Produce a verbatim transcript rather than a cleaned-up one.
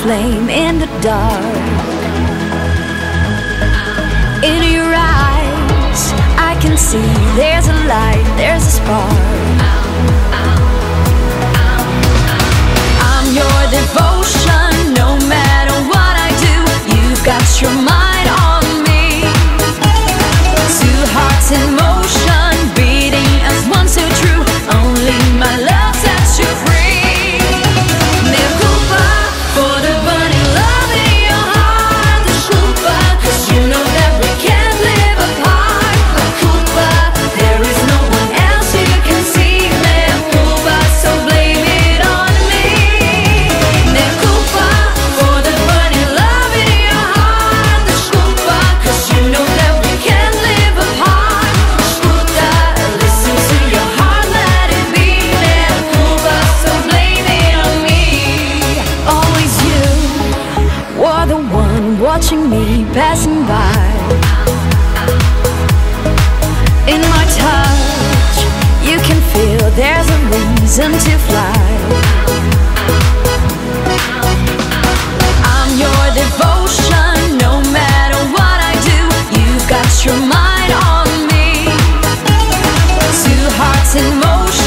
flame in the dark. In your eyes, I can see there's a light, there's a spark. I'm your devotion, no matter what I do. You've got your mind on me. Two hearts in motion, beating as one so true. Only my love sets you free. Mea culpa for the burning love in your heart. The culpa, 'cause you know that we can't live apart. Mea culpa, there is no one else you can see. Mea culpa, so blame it on me. Mea culpa for the burning love in your heart. The culpa, 'cause you know that we can't live apart. Culpa, listen to your heart, let it be. Mea culpa, so blame it on me. Always you were the one watching me passing by. In my touch, you can feel there's a reason to fly. I'm your devotion, no matter what I do. You've got your mind on me. Two hearts in motion.